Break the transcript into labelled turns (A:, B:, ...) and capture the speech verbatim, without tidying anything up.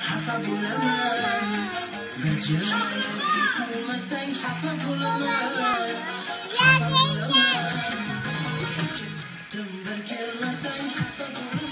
A: xafa bo'laman. Bir jilovni ko'rmasang xafa bo'laman. Xafa bo'laman. Shuncha kutdim bir kelmasang xafa bo'laman.